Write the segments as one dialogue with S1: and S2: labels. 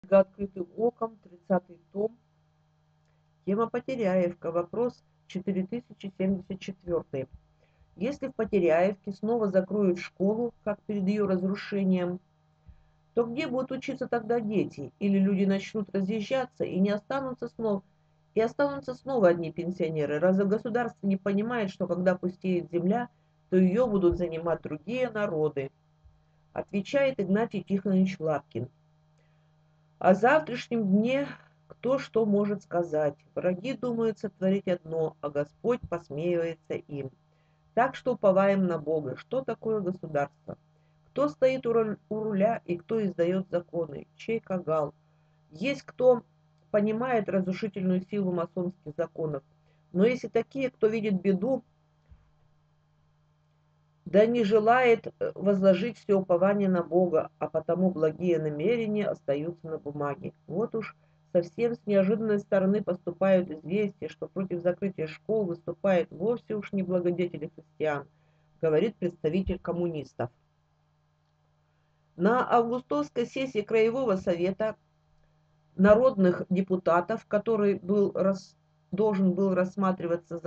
S1: Книга «Открытым оком», 30-й том. Тема Потеряевка. Вопрос 4074. Если в Потеряевке снова закроют школу, как перед ее разрушением, то где будут учиться тогда дети? Или люди начнут разъезжаться и останутся снова одни пенсионеры? Разве государство не понимает, что когда пустеет земля, то ее будут занимать другие народы? Отвечает Игнатий Тихонович Лапкин. О завтрашнем дне кто что может сказать. Враги думают сотворить одно, а Господь посмеивается им. Так что уповаем на Бога. Что такое государство? Кто стоит у руля и кто издает законы? Чей кагал? Есть кто понимает разрушительную силу масонских законов. Но если такие, кто видит беду, да не желает возложить все упование на Бога, а потому благие намерения остаются на бумаге. Вот уж совсем с неожиданной стороны поступают известия, что против закрытия школ выступает вовсе уж не благодетели христиан, говорит представитель коммунистов. На августовской сессии Краевого совета народных депутатов, который должен был рассматриваться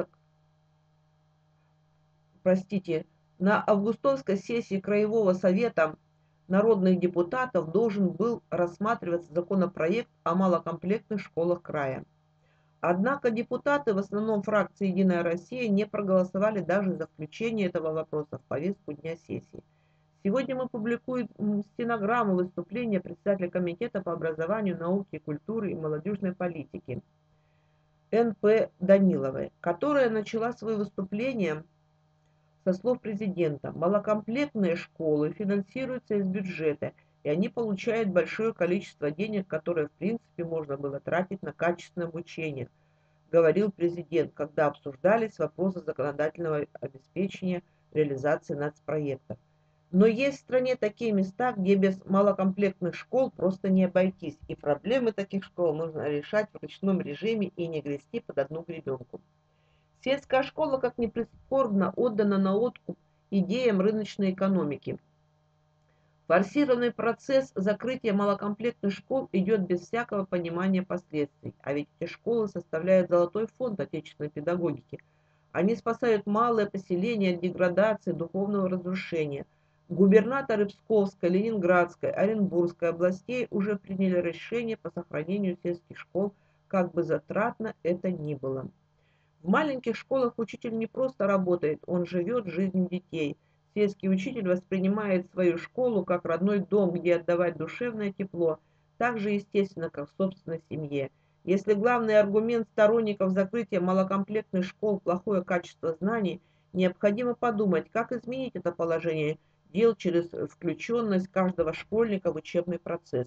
S1: на августовской сессии Краевого совета народных депутатов должен был рассматриваться законопроект о малокомплектных школах края. Однако депутаты, в основном фракции «Единая Россия», не проголосовали даже за включение этого вопроса в повестку дня сессии. Сегодня мы публикуем стенограмму выступления председателя Комитета по образованию, науке, культуре и молодежной политике Н.П. Даниловой, которая начала свое выступление со слов президента. Малокомплектные школы финансируются из бюджета, и они получают большое количество денег, которое в принципе можно было тратить на качественное обучение, говорил президент, когда обсуждались вопросы законодательного обеспечения реализации нацпроектов. Но есть в стране такие места, где без малокомплектных школ просто не обойтись, и проблемы таких школ нужно решать в ручном режиме и не грести под одну гребенку. Сельская школа, как ни прискорбно, отдана на откуп идеям рыночной экономики. Форсированный процесс закрытия малокомплектных школ идет без всякого понимания последствий, а ведь эти школы составляют золотой фонд отечественной педагогики. Они спасают малые поселения от деградации, духовного разрушения. Губернаторы Псковской, Ленинградской, Оренбургской областей уже приняли решение по сохранению сельских школ, как бы затратно это ни было. В маленьких школах учитель не просто работает, он живет жизнью детей. Сельский учитель воспринимает свою школу как родной дом, где отдавать душевное тепло, так же естественно, как в собственной семье. Если главный аргумент сторонников закрытия малокомплектных школ – плохое качество знаний, необходимо подумать, как изменить это положение дел через включенность каждого школьника в учебный процесс.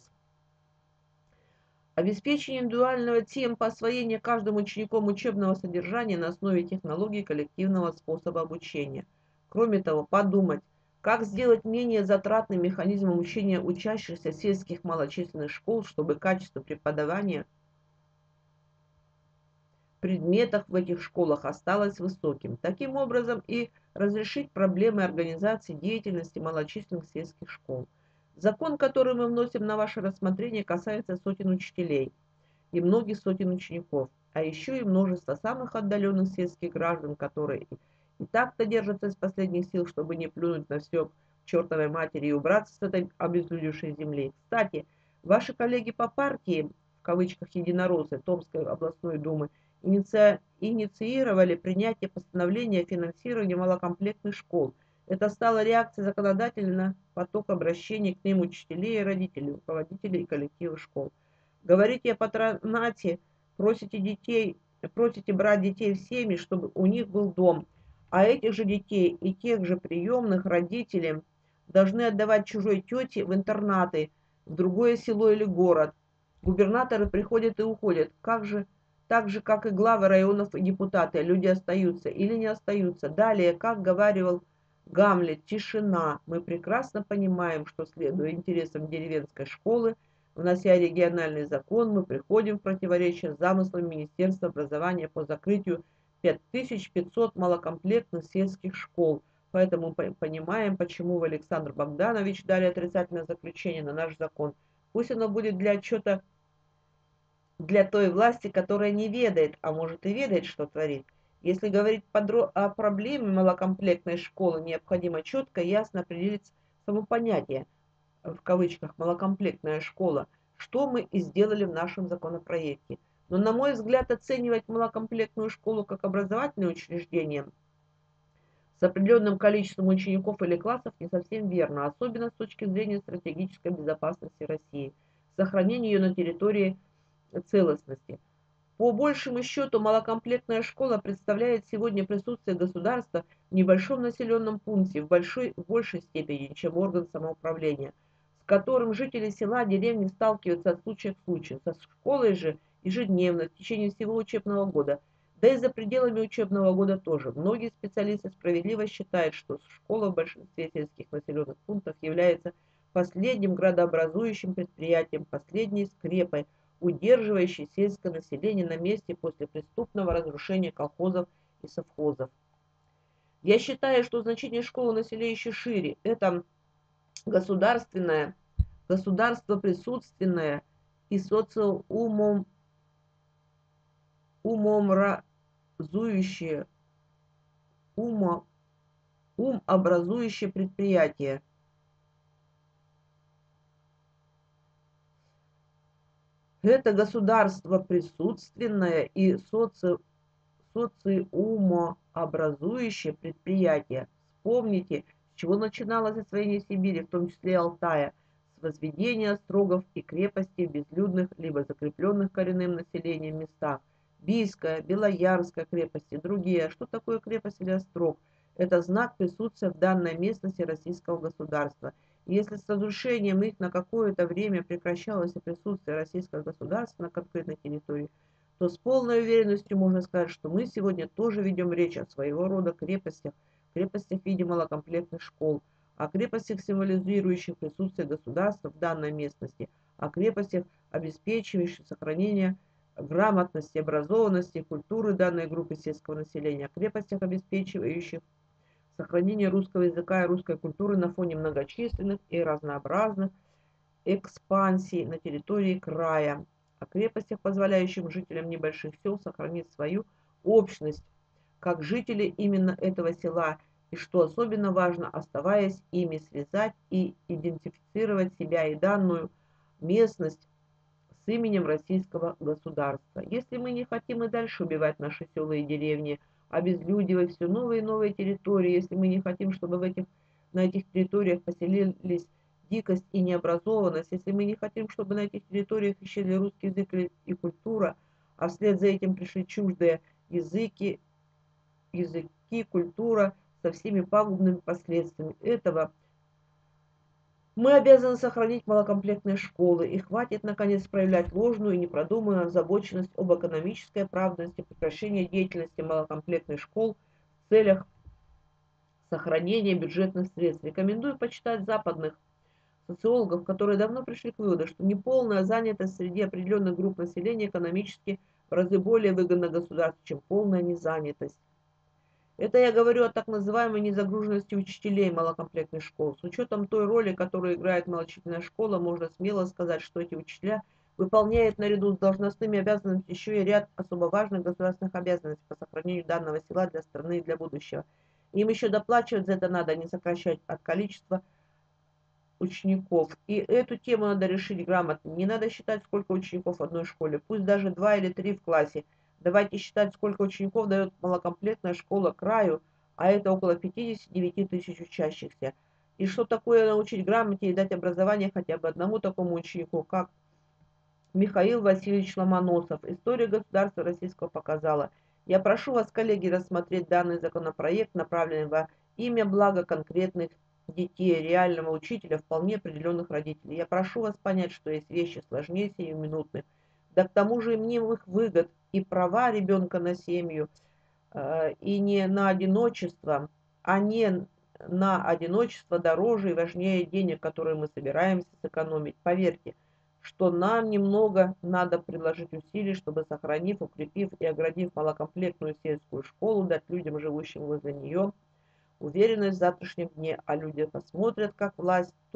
S1: Обеспечение индивидуального темпа освоения каждым учеником учебного содержания на основе технологий коллективного способа обучения. Кроме того, подумать, как сделать менее затратным механизм обучения учащихся сельских малочисленных школ, чтобы качество преподавания предметах в этих школах осталось высоким. Таким образом и разрешить проблемы организации деятельности малочисленных сельских школ. Закон, который мы вносим на ваше рассмотрение, касается сотен учителей и многих сотен учеников, а еще и множество самых отдаленных сельских граждан, которые и так-то держатся из последних сил, чтобы не плюнуть на все к чертовой матери и убраться с этой обезлюдевшей земли. Кстати, ваши коллеги по партии, в кавычках единороссы, Томской областной думы, инициировали принятие постановления о финансировании малокомплектных школ. Это стало реакцией законодателя на поток обращений к ним учителей и родителей, руководителей и коллективов школ. Говорите о патронате, просите брать детей в семьи, чтобы у них был дом, а этих же детей и тех же приемных родителям должны отдавать чужой тете в интернаты, в другое село или город. Губернаторы приходят и уходят, так же, как и главы районов и депутаты, люди остаются или не остаются. Далее, как говаривал Гамлет, тишина. Мы прекрасно понимаем, что, следуя интересам деревенской школы, внося региональный закон, мы приходим в противоречие с замыслом Министерства образования по закрытию 5500 малокомплектных сельских школ. Поэтому мы понимаем, почему Александр Богданович дали отрицательное заключение на наш закон. Пусть оно будет для отчета для той власти, которая не ведает, а может и ведает, что творит. Если говорить о проблеме малокомплектной школы, необходимо четко и ясно определить само понятие, в кавычках, малокомплектная школа, что мы и сделали в нашем законопроекте. Но, на мой взгляд, оценивать малокомплектную школу как образовательное учреждение с определенным количеством учеников или классов не совсем верно, особенно с точки зрения стратегической безопасности России, сохранения ее на территории целостности. По большему счету, малокомплектная школа представляет сегодня присутствие государства в небольшом населенном пункте в большей степени, чем орган самоуправления, с которым жители села, деревни сталкиваются от случая к случаю. Со школой же ежедневно, в течение всего учебного года, да и за пределами учебного года тоже. Многие специалисты справедливо считают, что школа в большинстве сельских населенных пунктов является последним градообразующим предприятием, последней скрепой, удерживающей сельское население на месте после преступного разрушения колхозов и совхозов. Я считаю, что значение школы на селе еще шире. Это государственное, государство присутственное и умообразующее, умообразующее предприятие. Это государство присутственное и социумообразующее предприятие. Вспомните, с чего начиналось освоение Сибири, в том числе и Алтая, с возведения острогов и крепостей в безлюдных либо закрепленных коренным населением местах. Бийская, Белоярская крепости, другие. Что такое крепость или острог? Это знак присутствия в данной местности российского государства. Если с разрушением их на какое-то время прекращалось присутствие российского государства на конкретной территории, то с полной уверенностью можно сказать, что мы сегодня тоже ведем речь о своего рода крепостях, крепостях в виде малокомплектных школ, о крепостях, символизирующих присутствие государства в данной местности, о крепостях, обеспечивающих сохранение грамотности, образованности и культуры данной группы сельского населения, о крепостях, обеспечивающих сохранение русского языка и русской культуры на фоне многочисленных и разнообразных экспансий на территории края, о крепостях, позволяющих жителям небольших сел сохранить свою общность, как жители именно этого села, и, что особенно важно, оставаясь ими, связать и идентифицировать себя и данную местность с именем российского государства. Если мы не хотим и дальше убивать наши села и деревни, обезлюдивать все новые и новые территории, если мы не хотим, чтобы на этих территориях поселились дикость и необразованность, если мы не хотим, чтобы на этих территориях исчезли русский язык и культура, а вслед за этим пришли чуждые языки, культура со всеми пагубными последствиями этого, мы обязаны сохранить малокомплектные школы, и хватит, наконец, проявлять ложную и непродуманную озабоченность об экономической оправданности прекращения деятельности малокомплектных школ в целях сохранения бюджетных средств. Рекомендую почитать западных социологов, которые давно пришли к выводу, что неполная занятость среди определенных групп населения экономически в разы более выгодна государству, чем полная незанятость. Это я говорю о так называемой незагруженности учителей малокомплектных школ. С учетом той роли, которую играет малочисленная школа, можно смело сказать, что эти учителя выполняют наряду с должностными обязанностями еще и ряд особо важных государственных обязанностей по сохранению данного села для страны и для будущего. Им еще доплачивать за это надо, а не сокращать от количества учеников. И эту тему надо решить грамотно. Не надо считать, сколько учеников в одной школе, пусть даже 2 или 3 в классе. Давайте считать, сколько учеников дает малокомплектная школа краю, а это около 59 тысяч учащихся. И что такое научить грамоте и дать образование хотя бы одному такому ученику, как Михаил Васильевич Ломоносов. История государства российского показала. Я прошу вас, коллеги, рассмотреть данный законопроект, направленный во имя блага конкретных детей, реального учителя, вполне определенных родителей. Я прошу вас понять, что есть вещи сложнее сиюминутных, да к тому же и мнимых выгод и права ребенка на семью, и не на одиночество, а не на одиночество дороже и важнее денег, которые мы собираемся сэкономить. Поверьте, что нам немного надо приложить усилий, чтобы, сохранив, укрепив и оградив малокомплектную сельскую школу, дать людям, живущим возле нее, уверенность в завтрашнем дне, а люди посмотрят, как власть то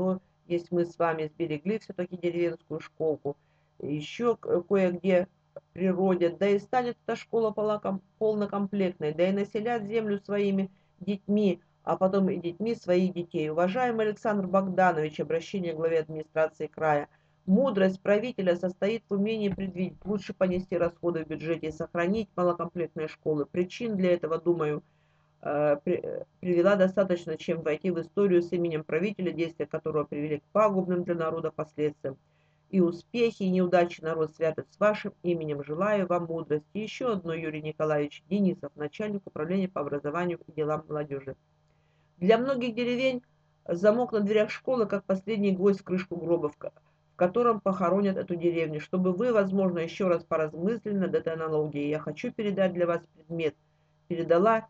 S1: если мы с вами сберегли все-таки деревенскую школку, еще кое-где в природе, да и станет эта школа полнокомплектной, да и населят землю своими детьми, а потом и детьми своих детей. Уважаемый Александр Богданович, обращение к главе администрации края. Мудрость правителя состоит в умении предвидеть, лучше понести расходы в бюджете и сохранить малокомплектные школы. Причин для этого, думаю, привела достаточно, чем войти в историю с именем правителя, действия которого привели к пагубным для народа последствиям. И успехи, и неудачи народ святых с вашим именем. Желаю вам мудрости. И еще одно, Юрий Николаевич Денисов, начальник управления по образованию и делам молодежи. Для многих деревень замок на дверях школы, как последний гвоздь в крышку гроба, в котором похоронят эту деревню. Чтобы вы, возможно, еще раз поразмыслили над этой аналогией, я хочу передать для вас предмет. Передала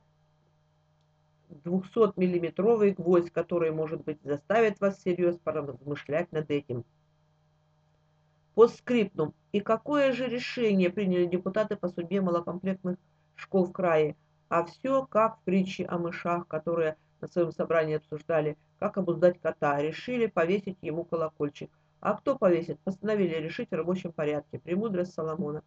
S1: 200-миллиметровый гвоздь, который, может быть, заставит вас всерьез поразмышлять над этим. Постскриптум. И какое же решение приняли депутаты по судьбе малокомплектных школ в крае? А все как в притче о мышах, которые на своем собрании обсуждали, как обуздать кота. Решили повесить ему колокольчик. А кто повесит? Постановили решить в рабочем порядке. Премудрость Соломона.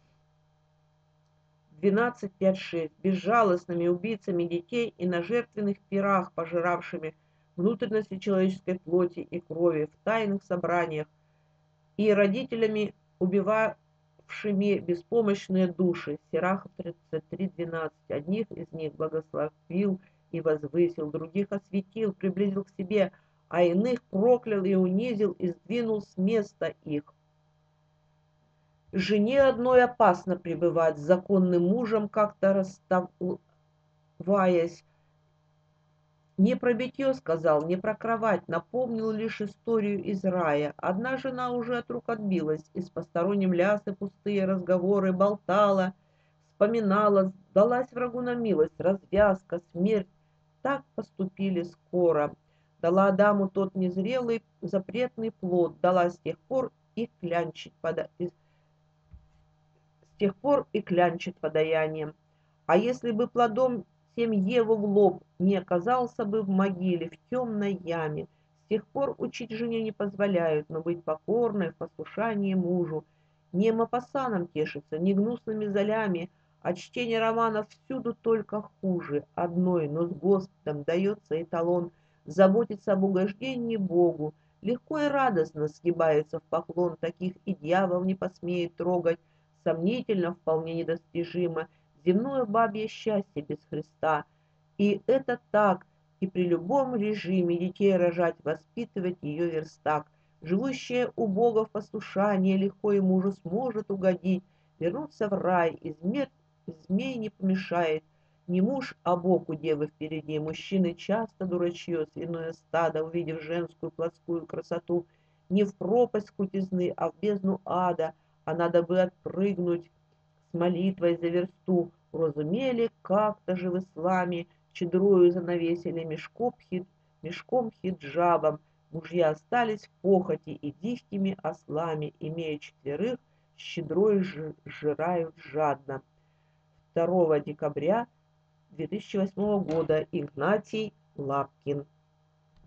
S1: 12.5.6. Безжалостными убийцами детей и на жертвенных пирах, пожиравшими внутренности человеческой плоти и крови в тайных собраниях, и родителями, убивавшими беспомощные души. Сирахов 33.12. Одних из них благословил и возвысил, других осветил, приблизил к себе, а иных проклял и унизил, и сдвинул с места их. Жене одной опасно пребывать, с законным мужем как-то расставаясь. Не про битье сказал, не про кровать, напомнил лишь историю из рая. Одна жена уже от рук отбилась, из посторонним лясы пустые разговоры болтала, вспоминала, сдалась врагу на милость, развязка, смерть. Так поступили скоро. Дала Адаму тот незрелый запретный плод, дала с тех пор и клянчить подаянием. А если бы плодом тем Еву в лоб не оказался бы в могиле, в темной яме, с тех пор учить жене не позволяют, но быть покорной в послушании мужу. Не мопассаном тешится, не гнусными золями, от чтения романов всюду только хуже. Одной, но с Господом дается эталон заботиться об угождении Богу. Легко и радостно сгибается в поклон, таких и дьявол не посмеет трогать, сомнительно, вполне недостижимо, земное бабье счастье без Христа. И это так, и при любом режиме детей рожать, воспитывать ее верстак. Живущая у Бога в послушании легко ему уже сможет угодить, вернуться в рай, и змей не помешает. Не муж, а Бог у девы впереди. Мужчины часто дурачье, свиное стадо, увидев женскую плотскую красоту, не в пропасть крутизны, а в бездну ада, а надо бы отпрыгнуть с молитвой за версту. Разумели, как-то же в исламе чедрою занавесили мешком хиджабом. Мужья остались в похоти и дикими ослами, имея четверых, щедрой жирают жадно. 2 декабря 2008 года. Игнатий Лапкин.